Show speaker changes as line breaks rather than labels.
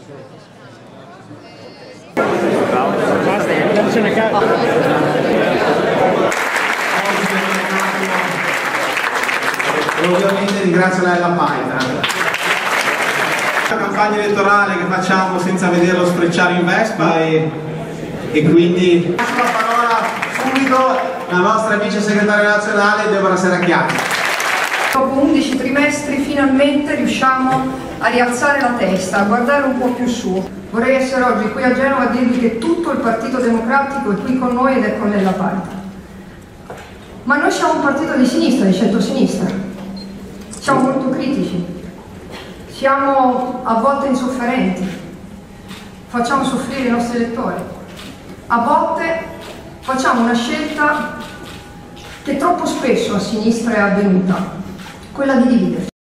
Ovviamente ringrazio la Paita. La campagna elettorale che facciamo senza vederlo sfrecciare in Vespa e quindi lascio la parola subito alla nostra vice segretaria nazionale Deborah Serracchiani.
Dopo 11 trimestri finalmente riusciamo a rialzare la testa, a guardare un po' più su. Vorrei essere oggi qui a Genova a dirvi che tutto il Partito Democratico è qui con noi ed è con la Paita. Ma noi siamo un partito di sinistra, di centro-sinistra. Siamo molto critici. Siamo a volte insofferenti, facciamo soffrire i nostri elettori, a volte facciamo una scelta che troppo spesso a sinistra è avvenuta, quella di dividerci.